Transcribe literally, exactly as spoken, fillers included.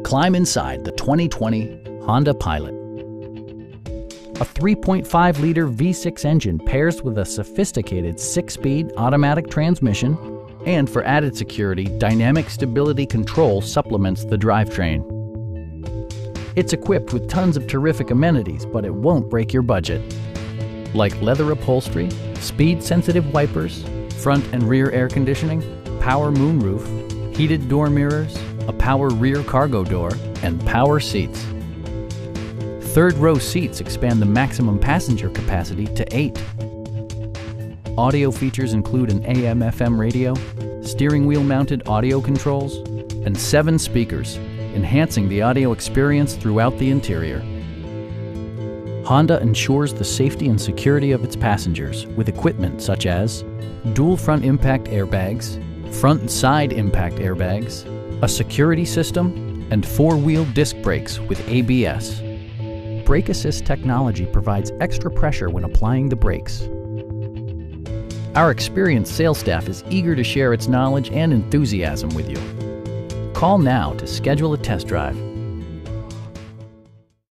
Climb inside the twenty twenty Honda Pilot. A three point five liter V six engine pairs with a sophisticated six-speed automatic transmission, and for added security, dynamic stability control supplements the drivetrain. It's equipped with tons of terrific amenities, but it won't break your budget. Like leather upholstery, speed-sensitive wipers, front and rear air conditioning, power moonroof, heated door mirrors, a power rear cargo door, and power seats. Third row seats expand the maximum passenger capacity to eight. Audio features include an A M F M radio, steering wheel mounted audio controls, and seven speakers, enhancing the audio experience throughout the interior. Honda ensures the safety and security of its passengers with equipment such as dual front impact airbags, front and side impact airbags, a security system, and four-wheel disc brakes with A B S. Brake Assist technology provides extra pressure when applying the brakes. Our experienced sales staff is eager to share its knowledge and enthusiasm with you. Call now to schedule a test drive.